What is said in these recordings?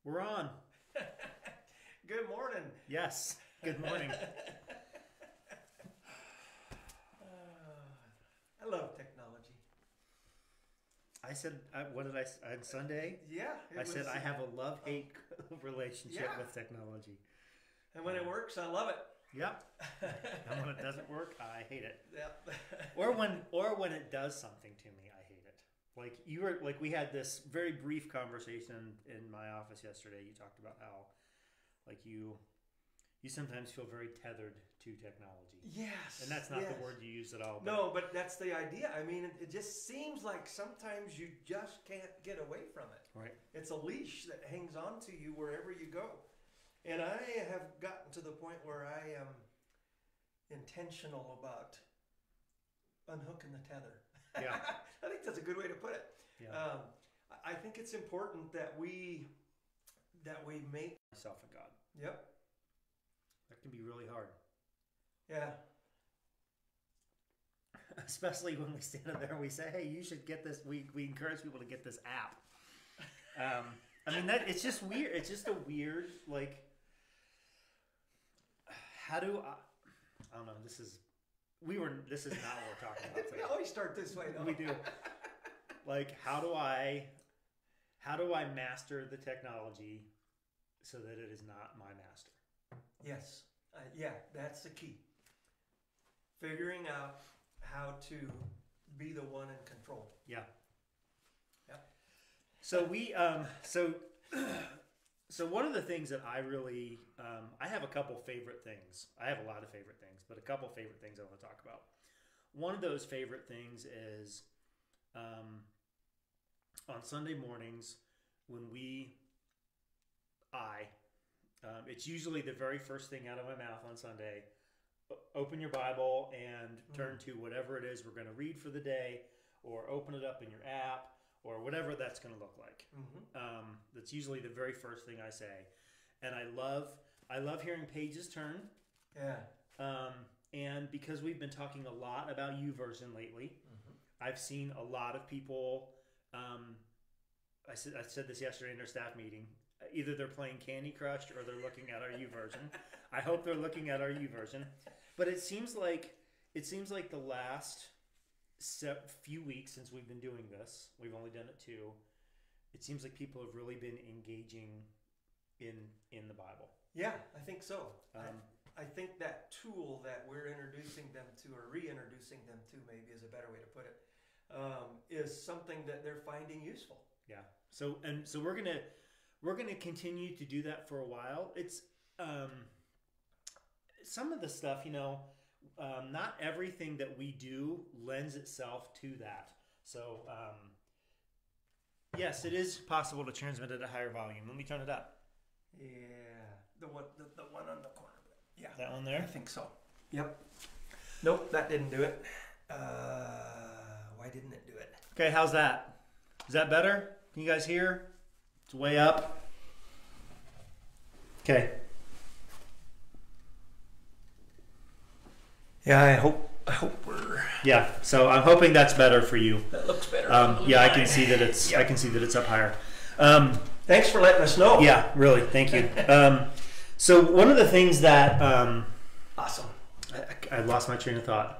We're on. Good morning. Yes. Good morning. I love technology. I said, what did I on Sunday? Yeah. I said I have a love-hate relationship with technology. And when it works, I love it. Yep. And when it doesn't work, I hate it. Yep. Or when it does something to me, I hate it. We had this very brief conversation in my office yesterday. You talked about how you sometimes feel very tethered to technology. Yes. And that's not the word you use at all. No, but that's the idea. I mean, it just seems like sometimes you just can't get away from it. Right. It's a leash that hangs on to you wherever you go. And I have gotten to the point where I am intentional about unhooking the tether. Yeah. I think that's a good way to put it. Yeah. I think it's important that we make Myself and God. Yep. That can be really hard. Yeah. Especially when we stand up there and we say, hey, you should get this. We encourage people to get this app. I mean, it's just weird. It's just a weird, how do I don't know. This is not what we're talking about today. We always start this way, though. We do. How do I master the technology so that it is not my master? Yes. Yeah, that's the key. Figuring out how to be the one in control. Yeah. Yep. So one of the things that I really, I have a couple favorite things. I have a lot of favorite things, but a couple favorite things I want to talk about. One of those favorite things is on Sunday mornings when it's usually the very first thing out of my mouth on Sunday. Open your Bible and turn to whatever it is we're going to read for the day, or open it up in your app, or whatever that's going to look like. Mm-hmm. That's usually the very first thing I say, and I love hearing pages turn. Yeah. And because we've been talking a lot about YouVersion lately, I've seen a lot of people. I said this yesterday in our staff meeting. Either they're playing Candy Crush or they're looking at our YouVersion. I hope they're looking at our YouVersion. But it seems like the last few weeks since we've been doing this, we've only done it 2. It seems like people have really been engaging in the Bible. Yeah, I think so. Um, I think that tool that we're introducing them to, or reintroducing them to, maybe is a better way to put it, is something that they're finding useful. Yeah. So we're gonna continue to do that for a while. It's some of the stuff, not everything that we do lends itself to that. So yes, it is possible to transmit at a higher volume. Let me turn it up. Yeah, the one on the corner. Yeah, that one there. I think so. Yep. Nope, that didn't do it. Why didn't it do it? Okay, how's that? Is that better? Can you guys hear? It's way up. Okay. Yeah, I hope we're. Yeah, so I'm hoping that's better for you. That looks better. Yeah, I can see that it's. Yep. I can see that it's up higher. Thanks for letting us know. Yeah, really, thank you. So one of the things that awesome. I lost my train of thought.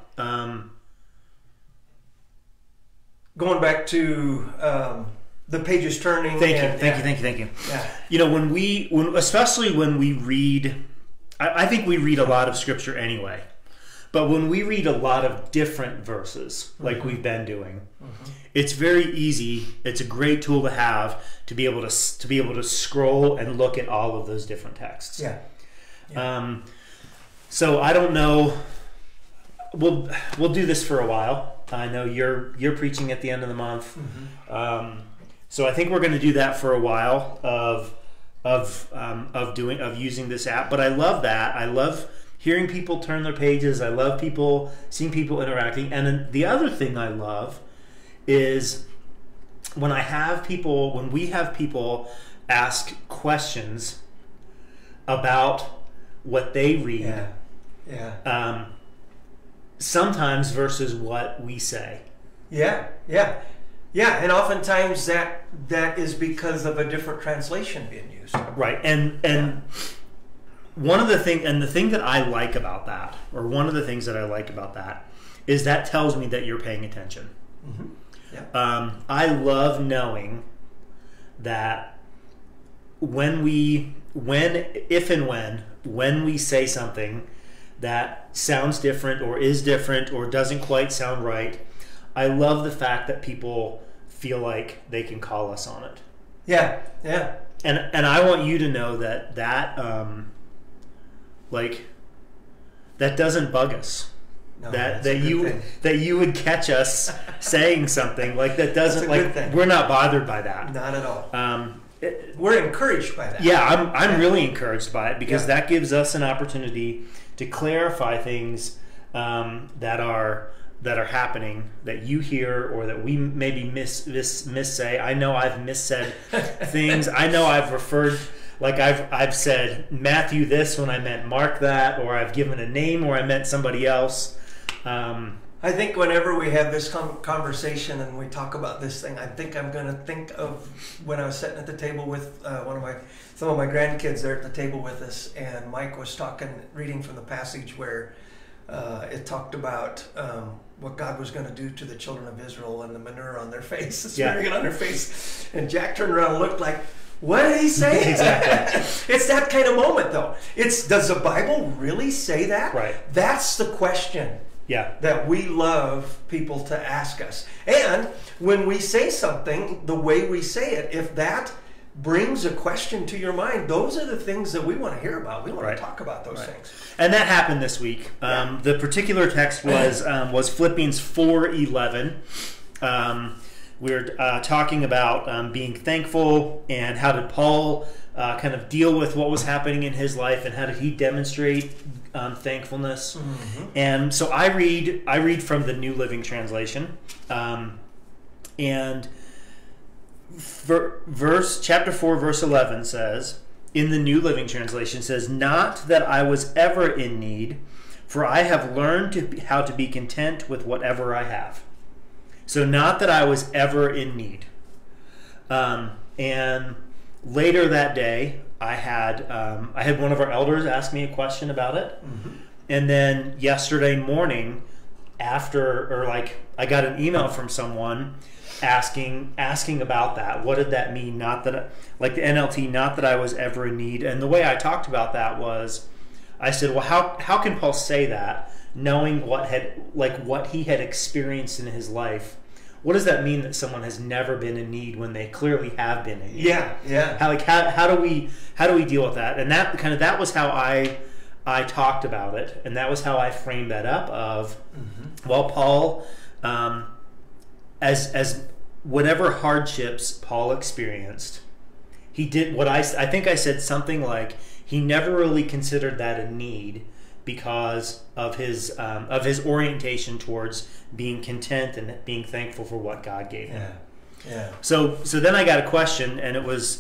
Going back to the pages turning. Thank you. Yeah. Especially when we read, I think we read a lot of scripture anyway. But when we read a lot of different verses, like we've been doing, it's very easy. It's a great tool to have to be able to scroll and look at all of those different texts. Yeah. So I don't know. We'll do this for a while. I know you're preaching at the end of the month. So I think we're going to do that for a while of using this app. But I love that. I love hearing people turn their pages. I love seeing people interacting. And then the other thing I love is when we have people ask questions about what they read. Yeah. Sometimes versus what we say. Yeah. Yeah, and oftentimes that is because of a different translation being used. Right, and one of the thing that I like about that, or one of the things that I like about that, is that tells me that you're paying attention. Mm-hmm. Yeah. I love knowing that when we say something that sounds different or is different or doesn't quite sound right, I love the fact that people feel like they can call us on it. Yeah, yeah. And I want you to know that that doesn't bug us. No, that you would catch us saying something like that doesn't, like, we're not bothered by that. Not at all. We're encouraged by that. Yeah, I'm really encouraged by it, because that gives us an opportunity to clarify things that are happening that you hear, or that we maybe miss-say. I know I've missaid things. I know I've referred, like I've said Matthew this when I meant Mark that, or I've given a name or I meant somebody else. I think whenever we have this conversation and we talk about this thing, I think I'm going to think of when I was sitting at the table with some of my grandkids there at the table with us, and Mike was reading from the passage where it talked about what God was going to do to the children of Israel and the manure on their face, smearing it on their face. And Jack turned around and looked like, what did he say? Exactly. It's that kind of moment, though. Does the Bible really say that? Right. That's the question. Yeah. That we love people to ask us. And when we say something, the way we say it, if that brings a question to your mind, those are the things that we want to hear about. We want to talk about those things. And that happened this week. The particular text was Philippians 4:11. We're talking about being thankful, and how did Paul kind of deal with what was happening in his life, and how did he demonstrate thankfulness. Mm-hmm. And so I read from the New Living Translation, and chapter 4 verse 11 says, in the New Living Translation, says, "Not that I was ever in need, for I have learned how to be content with whatever I have." So not that I was ever in need. And later that day, I had one of our elders ask me a question about it. Mm-hmm. And then yesterday morning, I got an email from someone asking about that. What did that mean? Not that, like the NLT, not that I was ever in need. And the way I talked about that was, I said, well, how can Paul say that, knowing what he had experienced in his life? What does that mean that someone has never been in need when they clearly have been in need? Yeah. How do we deal with that? And that was how I talked about it, and that was how I framed that up. Of well, Paul, as whatever hardships Paul experienced, he did what I think I said something like, he never really considered that a need because of his orientation towards being content and being thankful for what God gave him. Yeah. So then I got a question, and it was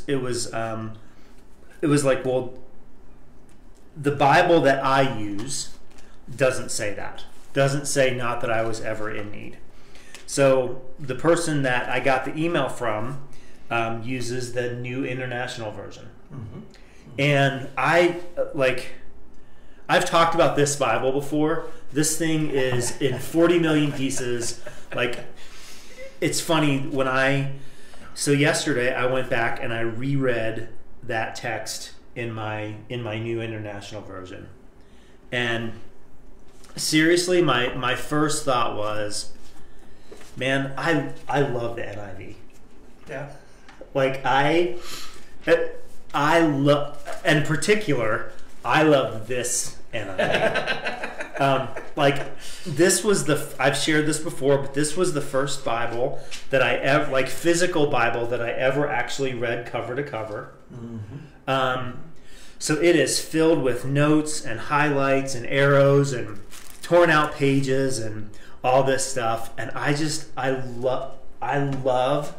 like, well, the Bible that I use doesn't say that. Doesn't say not that I was ever in need. So the person that I got the email from uses the New International Version. Mm-hmm. And I've talked about this Bible before. This thing is in 40 million pieces. Like, it's funny so yesterday I went back and I reread that text in my New International Version. And seriously, my first thought was, man, I love the NIV. Yeah. Like I love, in particular, I love this NIV. Like, this was I've shared this before, but this was the first Bible that I ever, like physical Bible, that I ever actually read cover to cover. Mm-hmm. So it is filled with notes and highlights and arrows and torn out pages and all this stuff. And I love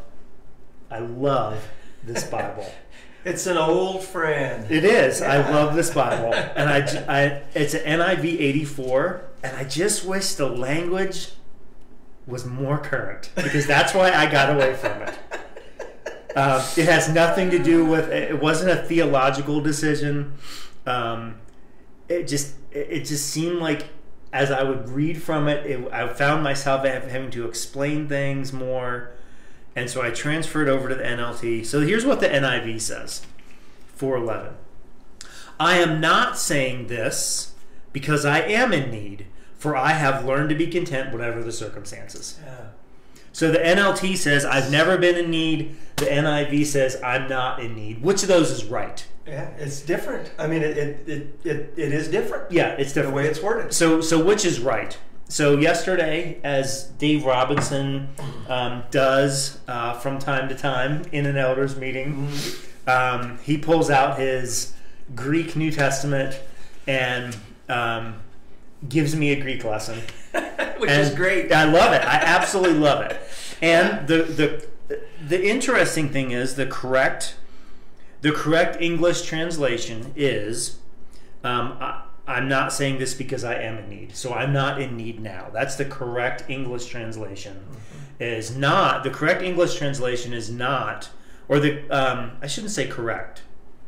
this Bible. It's an old friend. It is. Yeah. I love this Bible. And it's an NIV 84. And I just wish the language was more current, because that's why I got away from it. It has nothing to do with, it wasn't a theological decision. It just seemed like as I would read from it, I found myself having to explain things more. And so I transferred over to the NLT. So here's what the NIV says, 4:11. I am not saying this because I am in need, for I have learned to be content whatever the circumstances. Yeah. So the NLT says I've never been in need. The NIV says I'm not in need. Which of those is right? Yeah, it's different. I mean, it is different. Yeah, it's different. The way it's worded. So which is right? So yesterday, as Dave Robinson does from time to time in an elders meeting, he pulls out his Greek New Testament and gives me a Greek lesson. Which is great. I love it. I absolutely love it. And the interesting thing is the correct English translation is I'm not saying this because I am in need. So I'm not in need now. That's the correct English translation. Is not the correct English translation is not, or the I shouldn't say correct.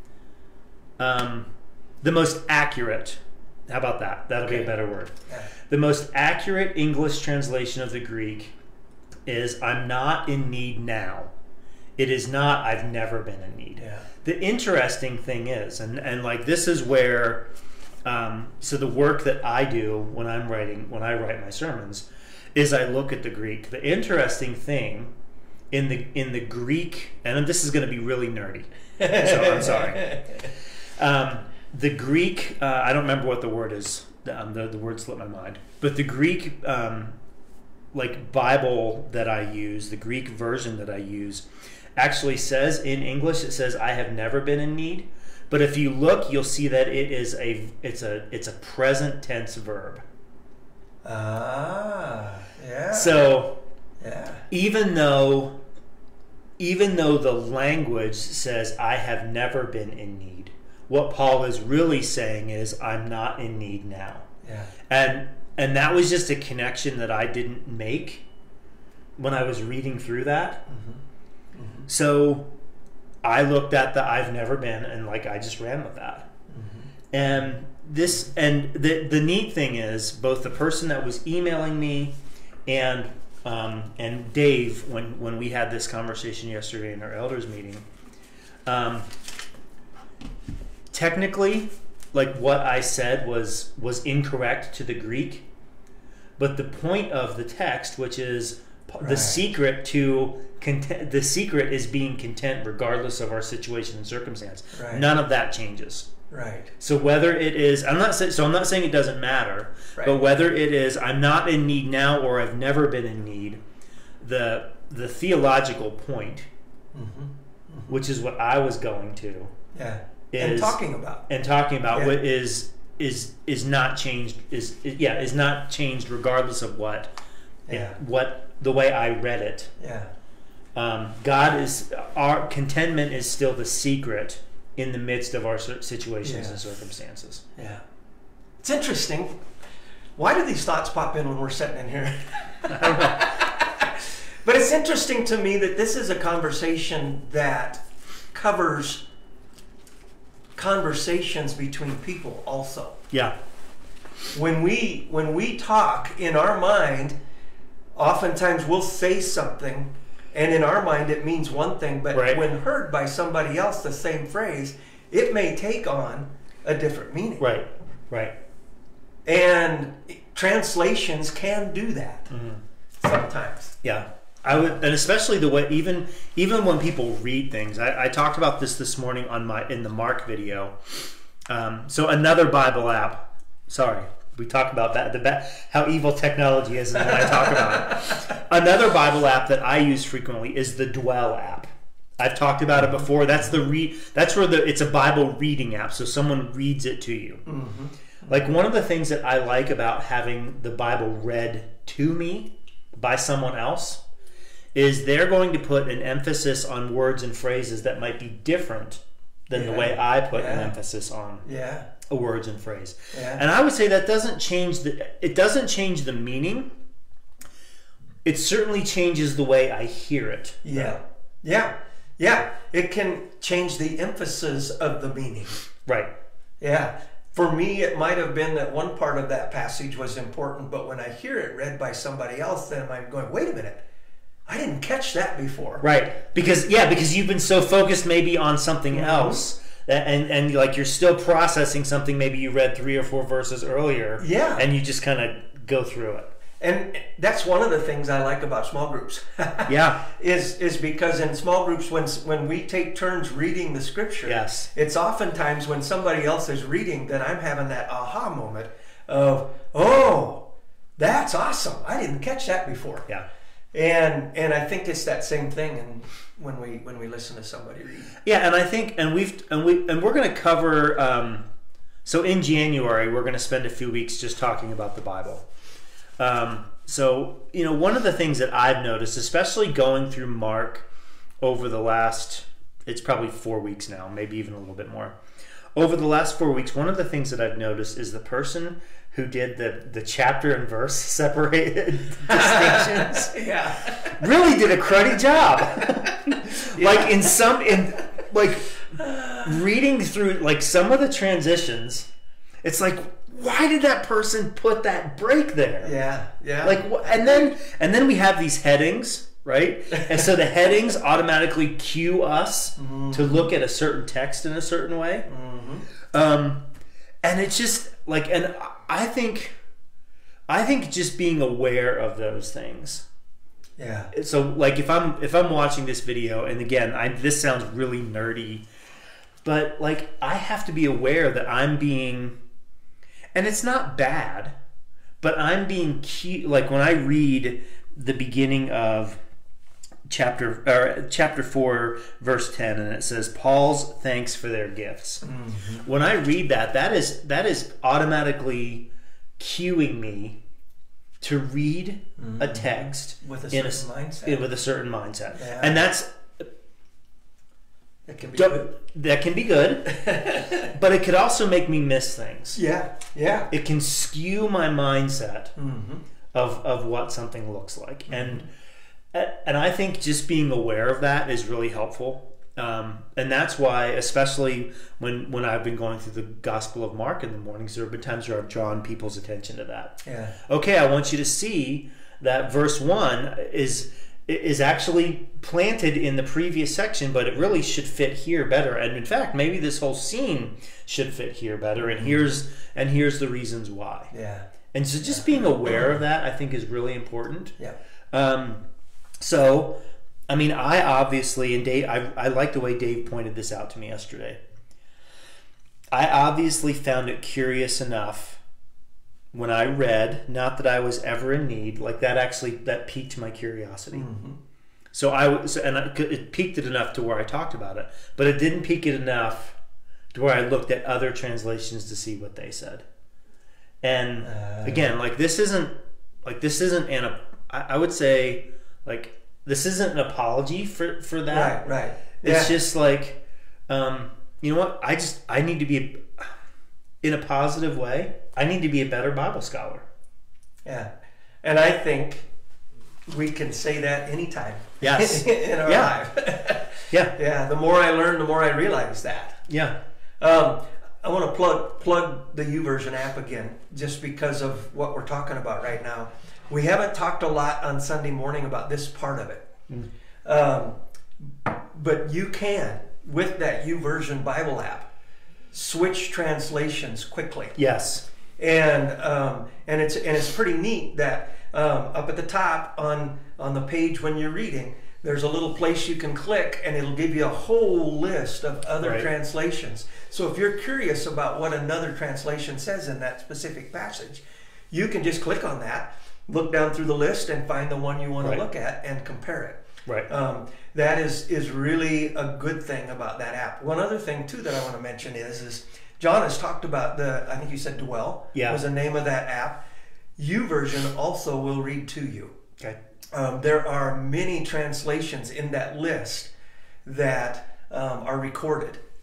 The most accurate. How about that? That'll be a better word. Yeah. The most accurate English translation of the Greek is I'm not in need now. It is not I've never been in need. Yeah. The interesting thing is, and like this is where, so the work that I do when I write my sermons, is I look at the Greek. The interesting thing in the Greek, and this is going to be really nerdy, so I'm sorry. The Greek, I don't remember what the word is. The word slipped my mind. But the Greek, like Bible that I use, the Greek version that I use, actually says in English, it says I have never been in need. But if you look, you'll see that it's a present tense verb. Ah, yeah. So, yeah. Even though the language says I have never been in need, what Paul is really saying is I'm not in need now. Yeah. And that was just a connection that I didn't make when I was reading through that. Mm-hmm. Mm-hmm. So I looked at the I've never been, and like I just ran with that. Mm-hmm. And the neat thing is both the person that was emailing me and Dave, when we had this conversation yesterday in our elders meeting, technically, like what I said was incorrect to the Greek, but the point of the text, which is the secret to content, the secret is being content regardless of our situation and circumstance. Right. None of that changes. Right. So whether it is, I'm not saying it doesn't matter, right. But whether it is I'm not in need now or I've never been in need, the theological point, which is what I was going to, yeah, is and talking about yeah. What is not changed is not changed regardless of what the way I read it. Yeah. Our contentment is still the secret in the midst of our situations and circumstances. Yeah. It's interesting. Why do these thoughts pop in when we're sitting in here? I don't know. But it's interesting to me that this is a conversation that covers conversations between people also. Yeah. When we talk in our mind, oftentimes we'll say something and in our mind it means one thing, but right. when heard by somebody else, the same phrase, it may take on a different meaning. Right. Right. And translations can do that sometimes. Yeah. I would, and especially the way even when people read things. I talked about this morning in the Mark video. So another Bible app. Sorry, we talked about that. How evil technology is, and then I talk about it. Another Bible app that I use frequently is the Dwell app. I've talked about it before. That's it's a Bible reading app. So someone reads it to you. Mm-hmm. Like one of the things that I like about having the Bible read to me by someone else is they're going to put an emphasis on words and phrases that might be different than the way I put an emphasis on a words and phrase. Yeah. And I would say that doesn't change the meaning, it certainly changes the way I hear it. Yeah. Yeah. Yeah. It can change the emphasis of the meaning. Right. Yeah. For me, it might have been that one part of that passage was important, but when I hear it read by somebody else, then I'm going, wait a minute. I didn't catch that before. Right. Because you've been so focused maybe on something else, and like you're still processing something maybe you read 3 or 4 verses earlier. Yeah. And you just kind of go through it. And that's one of the things I like about small groups. Yeah. Is because in small groups, when we take turns reading the scripture, Yes. it's oftentimes when somebody else is reading that I'm having that aha moment of, oh, that's awesome. I didn't catch that before. Yeah. And I think it's that same thing when we listen to somebody read. Yeah, and I think we're going to cover so in January we're going to spend a few weeks just talking about the Bible. So, one of the things that I've noticed, especially going through Mark over the last, it's probably 4 weeks now, maybe even a little bit more. Over the last 4 weeks, one of the things that I've noticed is the person who did the chapter and verse separated distinctions Yeah. really did a cruddy job. Like reading through like some of the transitions, it's like, why did that person put that break there? Yeah, yeah. Like, and then we have these headings, right? And so the headings automatically cue us to look at a certain text in a certain way. And it's just like, and I think just being aware of those things. Yeah. So like if I'm watching this video, and again, this sounds really nerdy, but like I have to be aware that I'm being, and it's not bad, but I'm being cute. Like when I read the beginning of chapter 4 verse 10, and it says Paul's thanks for their gifts. When I read that is automatically cueing me to read a text with a certain mindset. With a certain mindset. Yeah. And that can be good. That can be good, but it could also make me miss things. Yeah, yeah. It can skew my mindset of what something looks like, and I think just being aware of that is really helpful. And that's why, especially when I've been going through the Gospel of Mark in the mornings, there have been times where I've drawn people's attention to that. Yeah. Okay, I want you to see that verse 1 is actually planted in the previous section, but it really should fit here better. And in fact, maybe this whole scene should fit here better. And here's the reasons why. Yeah. And so just being aware of that, I think, is really important. Yeah. So, I mean, I obviously, and Dave, I like the way Dave pointed this out to me yesterday. I obviously found it curious enough when I read, not that I was ever in need, like that piqued my curiosity. So it piqued it enough to where I talked about it, but it didn't pique it enough to where I looked at other translations to see what they said. And again, this isn't I would say, like, this isn't an apology for that. Right. It's just like, you know what? I need to be, in a positive way, I need to be a better Bible scholar. Yeah. And I think we can say that anytime. Yes. in our life. Yeah. Yeah. The more I learn, the more I realize that. Yeah. I want to plug the YouVersion app again, just because of what we're talking about right now. We haven't talked a lot on Sunday morning about this part of it. But you can, with that YouVersion Bible app, switch translations quickly. Yes. And it's pretty neat that up at the top on the page when you're reading, there's a little place you can click, and it'll give you a whole list of other translations. So if you're curious about what another translation says in that specific passage, you can just click on that, look down through the list, and find the one you want to look at and compare it. Right. That is really a good thing about that app. One other thing too that I want to mention is John has talked about I think you said Dwell was the name of that app. YouVersion also will read to you. Okay. There are many translations in that list that are recorded.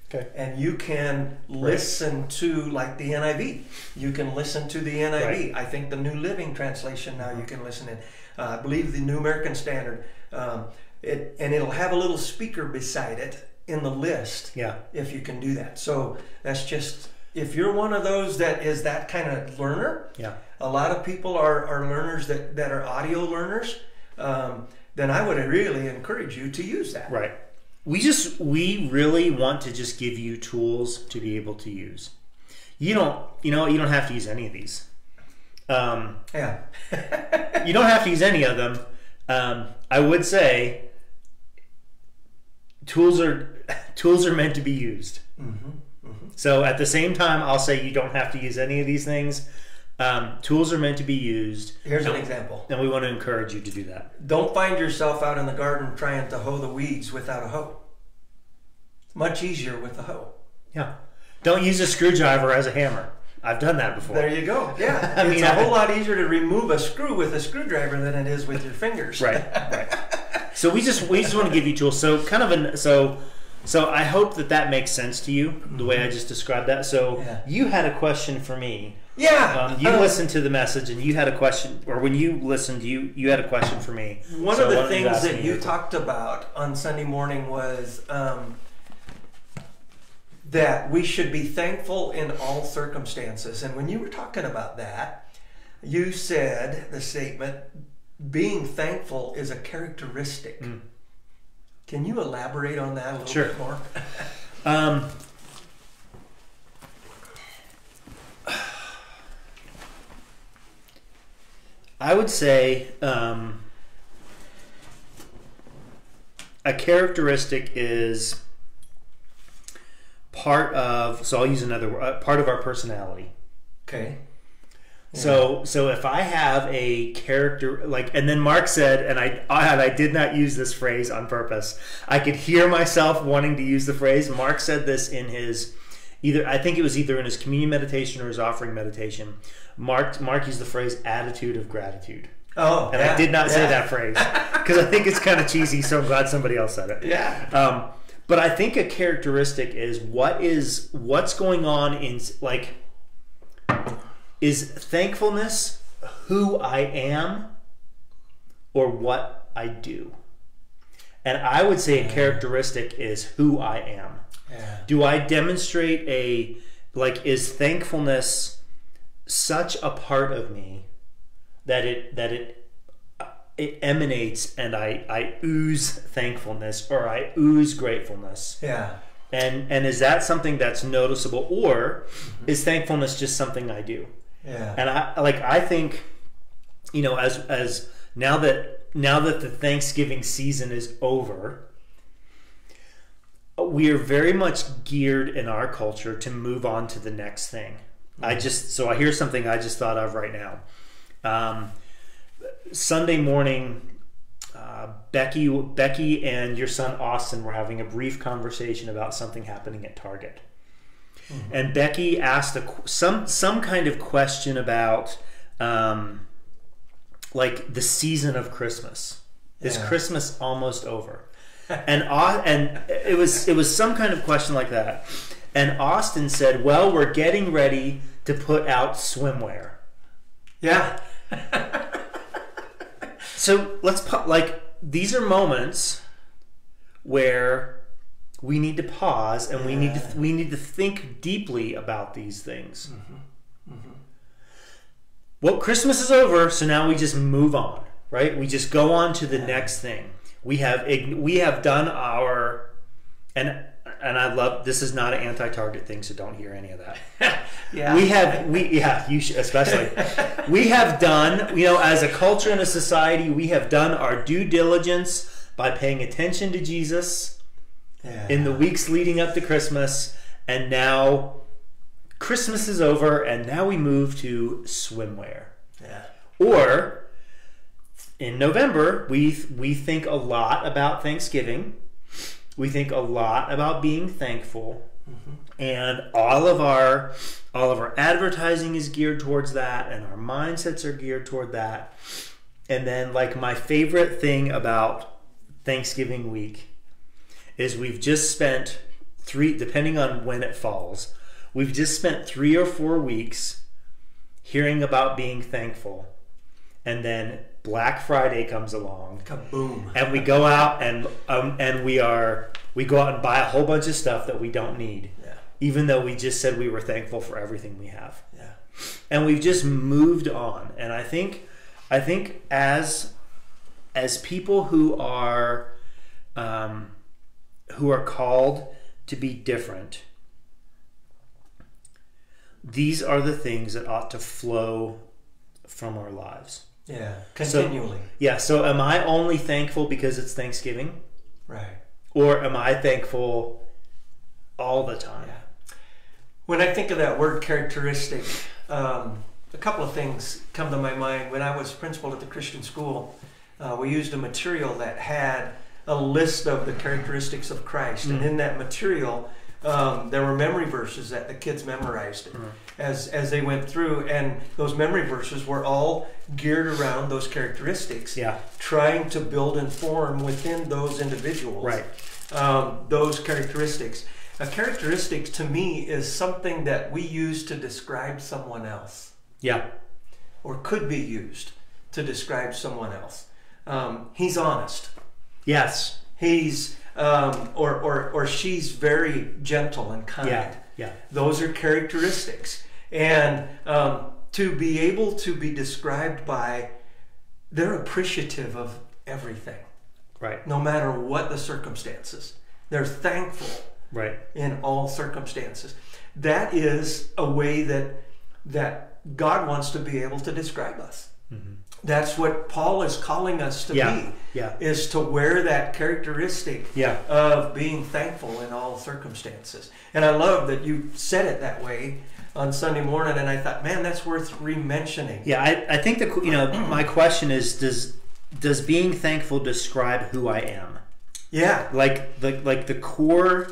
Okay. And you can listen to, like, the NIV. You can listen to the NIV. Right. I think the New Living Translation now you can listen in. I believe the New American Standard. And it'll have a little speaker beside it in the list. Yeah. If you can do that. So that's just, if you're one of those that is that kind of learner. Yeah. A lot of people are learners that are audio learners. Then I would really encourage you to use that. Right. We really want to just give you tools to be able to use. You don't have to use any of these. Yeah. You don't have to use any of them. I would say tools are meant to be used. So at the same time, I'll say you don't have to use any of these things. Tools are meant to be used. Here's an example. And we want to encourage you to do that. Don't find yourself out in the garden trying to hoe the weeds without a hoe. It's much easier with a hoe. Yeah. Don't use a screwdriver as a hammer. I've done that before. There you go. Yeah. It's a whole lot easier to remove a screw with a screwdriver than it is with your fingers. Right. So we just want to give you tools. So so I hope that makes sense to you, the way I just described that. So you had a question for me. Yeah. You listened to the message and you had a question, or when you listened, you had a question for me. One of the things that you talked about on Sunday morning was that we should be thankful in all circumstances. And when you were talking about that, you said the statement, being thankful is a characteristic. Can you elaborate on that a little bit more? I would say a characteristic is part of, so I'll use another word, part of our personality. Okay. So if I have a character, like, and then Mark said, and I did not use this phrase on purpose. I could hear myself wanting to use the phrase. Mark said this in his, I think it was either in his communion meditation or his offering meditation. Mark used the phrase attitude of gratitude. Oh, and I did not say that phrase because I think it's kind of cheesy, so I'm glad somebody else said it. Yeah. But I think a characteristic is what's going on in, like, is thankfulness who I am or what I do? And I would say a characteristic is who I am. Yeah. Do I demonstrate is thankfulness such a part of me that it emanates and I ooze thankfulness or I ooze gratefulness? Yeah. And is that something that's noticeable, or is thankfulness just something I do? Yeah. And I think, as now that the Thanksgiving season is over, we are very much geared in our culture to move on to the next thing. So I hear something I just thought of right now. Sunday morning, Becky and your son Austin were having a brief conversation about something happening at Target. And Becky asked some kind of question about like the season of Christmas. Is Christmas almost over? And it was some kind of question like that. And Austin said, "Well, we're getting ready to put out swimwear." Yeah. So these are moments where we need to pause and we need to think deeply about these things. Well, Christmas is over, so now we just move on, right? We just go on to the next thing. We have done our, and I love, this is not an anti-Target thing, so don't hear any of that. You should, especially. We have done, as a culture and a society, we have done our due diligence by paying attention to Jesus in the weeks leading up to Christmas, and now Christmas is over, and now we move to swimwear. Or in November, we think a lot about Thanksgiving. We think a lot about being thankful, and all of our advertising is geared towards that, and our mindsets are geared toward that. And then, like, my favorite thing about Thanksgiving week is we've just spent depending on when it falls, we've just spent 3 or 4 weeks hearing about being thankful, and then Black Friday comes along, kaboom, and we go out and we go out and buy a whole bunch of stuff that we don't need, even though we just said we were thankful for everything we have. And we've just moved on. And I think as people who are called to be different, these are the things that ought to flow from our lives. Yeah, continually. So am I only thankful because it's Thanksgiving? Right. Or am I thankful all the time? Yeah. When I think of that word characteristic, a couple of things come to my mind. When I was principal at the Christian school, we used a material that had a list of the characteristics of Christ. And in that material, there were memory verses that the kids memorized as they went through. And those memory verses were all geared around those characteristics, trying to build and form within those individuals those characteristics. A characteristic to me is something that we use to describe someone else. Yeah. Or could be used to describe someone else. He's honest. Yes. He's or she's very gentle and kind. Yeah. Those are characteristics. And to be able to be described by, they're appreciative of everything. Right. No matter what the circumstances. They're thankful. Right. In all circumstances. That is a way that God wants to be able to describe us. Mm-hmm. That's what Paul is calling us to be. Yeah. Is to wear that characteristic of being thankful in all circumstances. And I love that you said it that way on Sunday morning, and I thought, man, that's worth re-mentioning. Yeah, I think my question is, does being thankful describe who I am? Yeah. Like the core,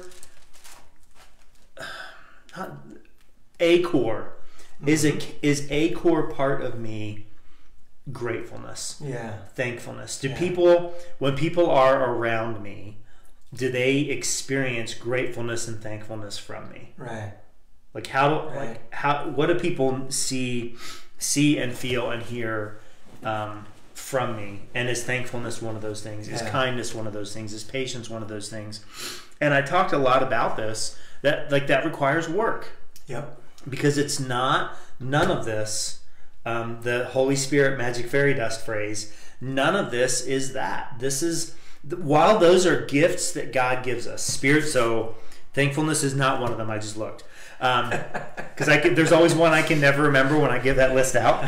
a core, is a core part of me gratefulness. Yeah. Thankfulness. Do people, when people are around me, do they experience gratefulness and thankfulness from me? Right. Like what do people see and feel and hear from me? And is thankfulness one of those things? Is kindness one of those things? Is patience one of those things? And I talked a lot about this, that requires work. Yep. Because it's none of this, the Holy Spirit magic fairy dust phrase, none of this is that. This is, while those are gifts that God gives us, so thankfulness is not one of them. I just looked. Because there's always one I can never remember when I give that list out.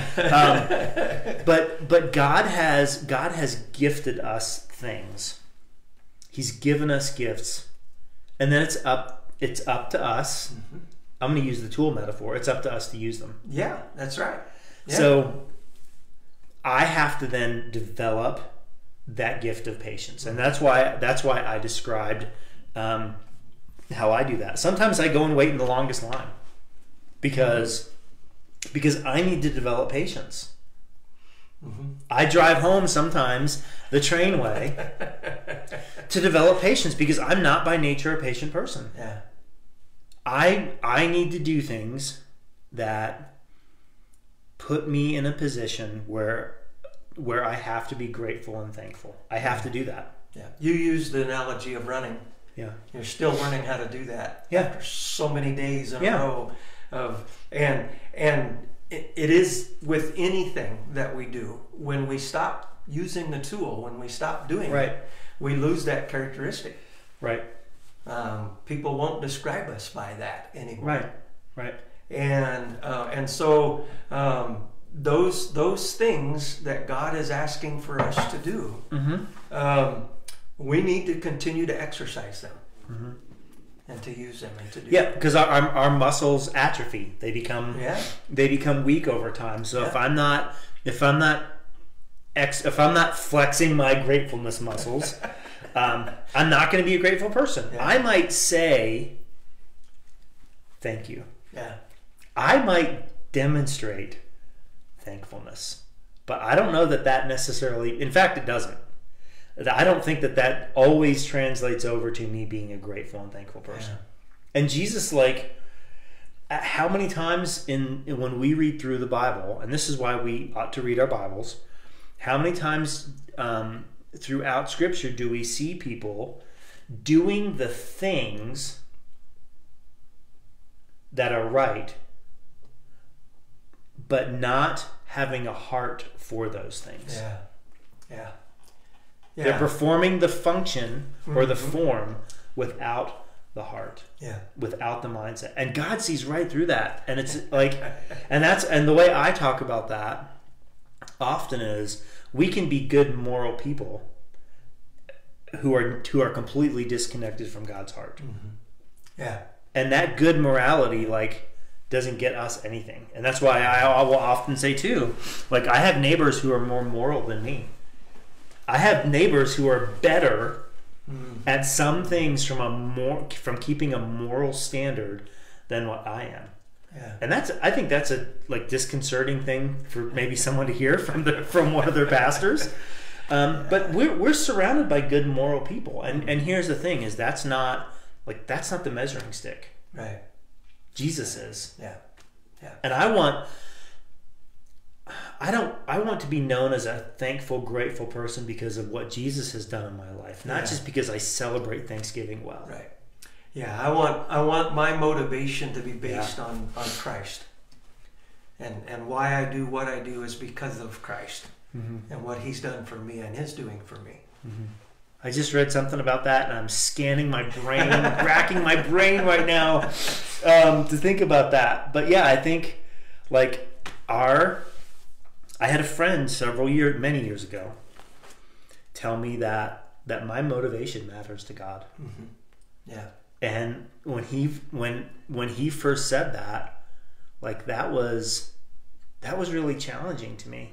But God has gifted us things. He's given us gifts, and then it's up to us. Mm-hmm. I'm going to use the tool metaphor. It's up to us to use them. Yeah, that's right. Yeah. So I have to then develop that gift of patience, and that's why I described how I do that. Sometimes I go and wait in the longest line because I need to develop patience. Mm-hmm. I drive home sometimes the train way to develop patience because I'm not by nature a patient person. Yeah. I need to do things that put me in a position where I have to be grateful and thankful. I have to do that. Yeah. You used the analogy of running. Yeah. You're still learning how to do that after so many days in a row and it is with anything that we do. When we stop using the tool, when we stop doing it, we lose that characteristic. Right. People won't describe us by that anymore. Right. And so those things that God is asking for us to do, we need to continue to exercise them and to use them and to do. Yeah, because our muscles atrophy. They become weak over time. So if I'm not flexing my gratefulness muscles, I'm not going to be a grateful person. Yeah. I might say thank you. Yeah. I might demonstrate thankfulness, but I don't know that necessarily. In fact, it doesn't. I don't think that always translates over to me being a grateful and thankful person. And Jesus, like, how many times when we read through the Bible, and this is why we ought to read our Bibles, how many times throughout Scripture do we see people doing the things that are right, but not having a heart for those things? Yeah. They're performing the function or the form without the heart, without the mindset, and God sees right through that. And it's like, and the way I talk about that often is, we can be good moral people who are completely disconnected from God's heart. And that good morality, like, doesn't get us anything. And that's why I will often say too, like, I have neighbors who are more moral than me. I have neighbors who are better at some things from keeping a moral standard than what I am. And I think that's a like disconcerting thing for maybe someone to hear from one of their pastors. But we're surrounded by good moral people, and here's the thing: is that's not the measuring stick. Right. Jesus is. Yeah. And I want to be known as a thankful, grateful person because of what Jesus has done in my life, not just because I celebrate Thanksgiving well. Right. Yeah, I want my motivation to be based on Christ. And why I do what I do is because of Christ and what he's done for me and is doing for me. I just read something about that, and I'm scanning my brain, racking my brain right now to think about that. But yeah, I think like I had a friend many years ago tell me that my motivation matters to God. And when he first said that, like, that was really challenging to me.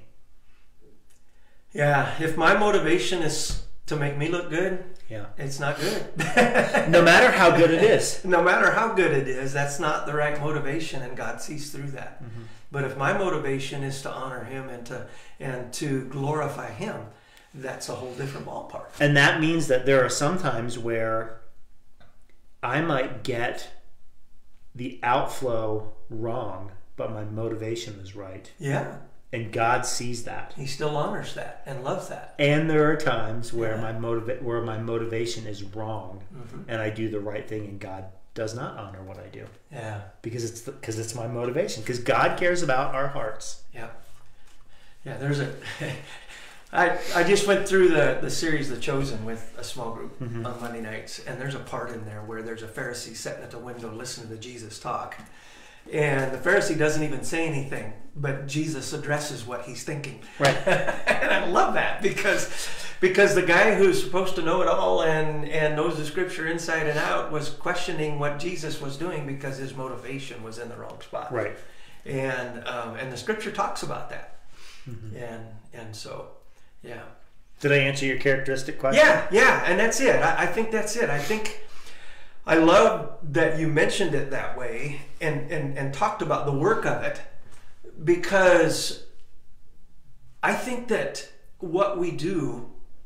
Yeah, if my motivation is to make me look good, it's not good. No matter how good it is. No matter how good it is, that's not the right motivation, and God sees through that. But if my motivation is to honor him and to glorify him, that's a whole different ballpark. And that means that there are some times where I might get the outflow wrong, but my motivation is right. Yeah. And God sees that. He still honors that and loves that. And there are times where my motivation is wrong, and I do the right thing, and God does not honor what I do. Yeah. Because it's my motivation. Because God cares about our hearts. Yeah. There's I just went through the series The Chosen with a small group on Monday nights, and there's a part in there where there's a Pharisee sitting at the window listening to Jesus talk. And the Pharisee doesn't even say anything, but Jesus addresses what he's thinking. Right. And I love that because the guy who's supposed to know it all and knows the scripture inside and out was questioning what Jesus was doing because his motivation was in the wrong spot. Right. And the scripture talks about that. And so, yeah. Did I answer your characteristic question? Yeah, and that's it. I think that's it. I love that you mentioned it that way and talked about the work of it, because I think that what we do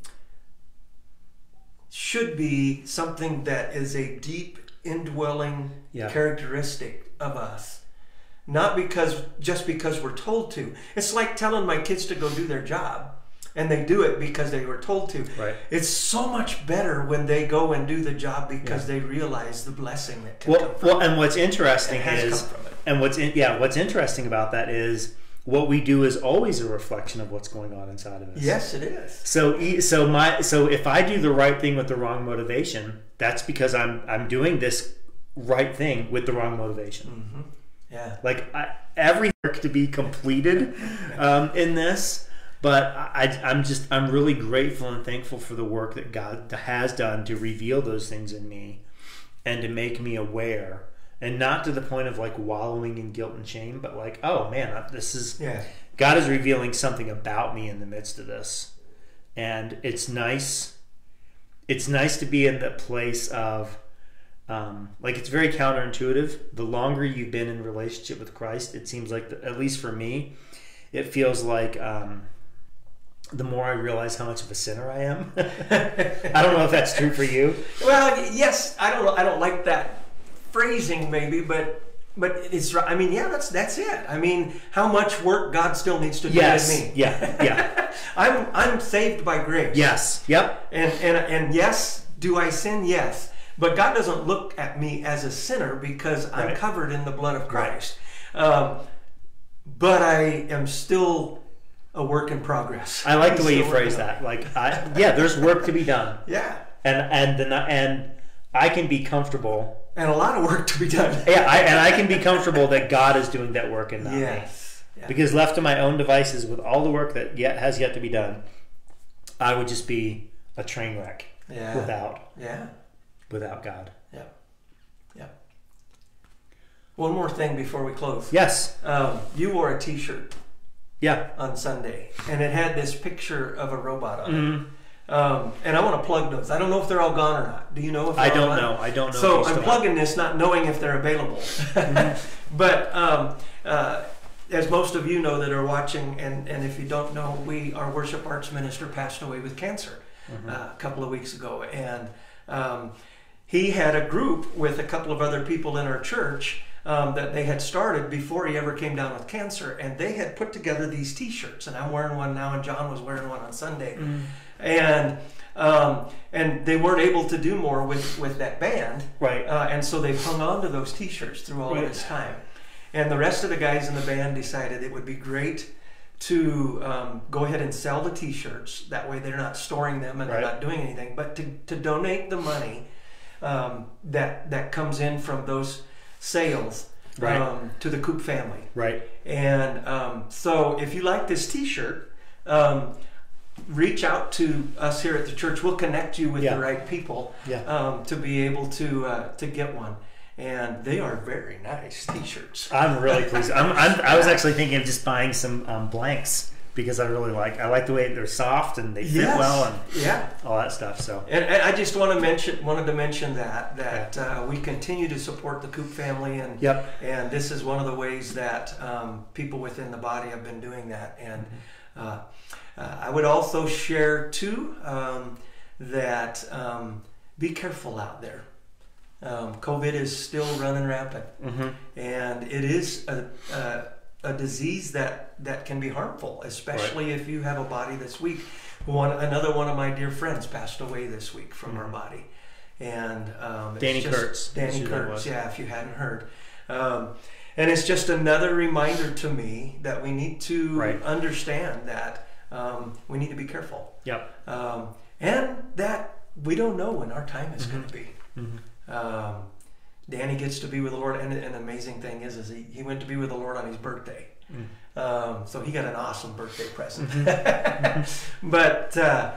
should be something that is a deep indwelling characteristic of us. Not just because we're told to. It's like telling my kids to go do their job, and they do it because they were told to. Right. It's so much better when they go and do the job because they realize the blessing that can come from it. Well, and what's interesting what's interesting about that is what we do is always a reflection of what's going on inside of us. Yes, it is. So if I do the right thing with the wrong motivation, that's because I'm doing this right thing with the wrong motivation. Yeah. Like every work to be completed in this, but I'm really grateful and thankful for the work that God has done to reveal those things in me and to make me aware, and not to the point of like wallowing in guilt and shame, but like, oh man, God is revealing something about me in the midst of this. And it's nice to be in the place of like, it's very counterintuitive. The longer you've been in relationship with Christ, it seems like, at least for me, it feels like the more I realize how much of a sinner I am. I don't know if that's true for you. Well, yes, I don't like that phrasing maybe, but it's, I mean, yeah, that's it. I mean, how much work God still needs to do in me. Yeah. I'm saved by grace. Yes. Yep. And yes, do I sin? Yes. But God doesn't look at me as a sinner because I'm covered in the blood of Christ. But I am still a work in progress. I like the way you phrase that. Like, there's work to be done. Yeah. And I can be comfortable. And a lot of work to be done. I can be comfortable that God is doing that work and not me. Yeah. Because left to my own devices, with all the work that has yet to be done, I would just be a train wreck without God. Yeah. One more thing before we close. Yes. You wore a T-shirt. Yeah. On Sunday, and it had this picture of a robot on it. And I want to plug those. I don't know if they're all gone or not. Do you know if they're all gone? I don't know. So I'm plugging this, not knowing if they're available. But as most of you know that are watching, and if you don't know, our worship arts minister passed away with cancer a couple of weeks ago. And he had a group with a couple of other people in our church that they had started before he ever came down with cancer. And they had put together these T-shirts. And I'm wearing one now, and John was wearing one on Sunday. And they weren't able to do more with that band. Right. And so they've hung on to those T-shirts through all this time. And the rest of the guys in the band decided it would be great to go ahead and sell the T-shirts. That way they're not storing them and they're not doing anything. But to donate the money that comes in from those sales to the Coop family. Right. And so if you like this T-shirt, reach out to us here at the church. We'll connect you with the right people to be able to get one. And they are very nice T-shirts. I'm really pleased. I was actually thinking of just buying some blanks because I like the way they're soft and they fit well and all that stuff. So and I just wanted to mention that we continue to support the Coop family, and this is one of the ways that people within the body have been doing that. And I would also share too that be careful out there. COVID is still running rampant, and it is a disease that can be harmful, especially if you have a body that's weak. Another one of my dear friends passed away this week from our body, and Danny Kurtz. Danny Kurtz, if you hadn't heard. And it's just another reminder to me that we need to understand that we need to be careful. And that we don't know when our time is going to be. Danny gets to be with the Lord, and an amazing thing is he went to be with the Lord on his birthday. So he got an awesome birthday present. But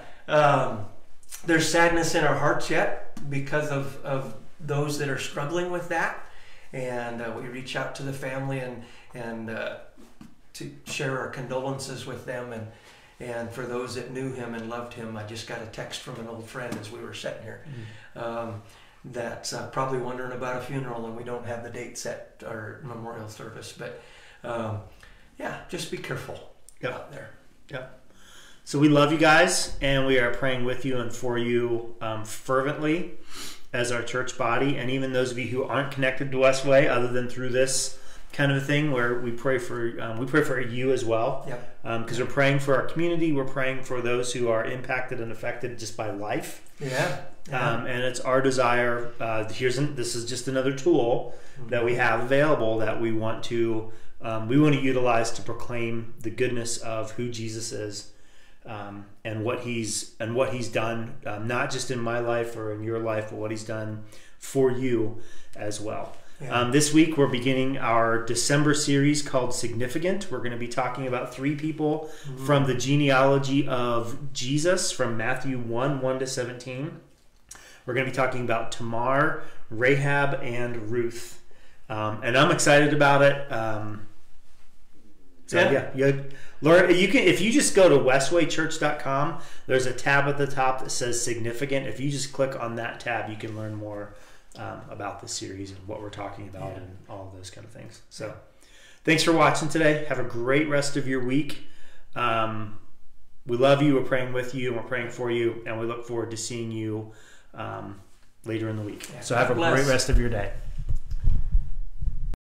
there's sadness in our hearts yet because of those that are struggling with that. And we reach out to the family and to share our condolences with them. And for those that knew him and loved him, I just got a text from an old friend as we were sitting here. That's probably wondering about a funeral, and we don't have the date set or memorial service. But just be careful out there. So we love you guys, and we are praying with you and for you fervently as our church body, and even those of you who aren't connected to Westway other than through this kind of a thing, where we pray for you as well, because we're praying for our community. We're praying for those who are impacted and affected just by life. And it's our desire. This is just another tool that we have available that we want to utilize to proclaim the goodness of who Jesus is, and what he's done, not just in my life or in your life, but what he's done for you as well. This week we're beginning our December series called Significant. We're going to be talking about 3 people from the genealogy of Jesus from Matthew 1:1-17. We're going to be talking about Tamar, Rahab, and Ruth. And I'm excited about it. Laura, if you just go to westwaychurch.com, there's a tab at the top that says Significant. If you just click on that tab, you can learn more about the series and what we're talking about and all of those kind of things. So thanks for watching today. Have a great rest of your week. We love you. We're praying with you, and we're praying for you, and we look forward to seeing you later in the week. So have a great rest of your day.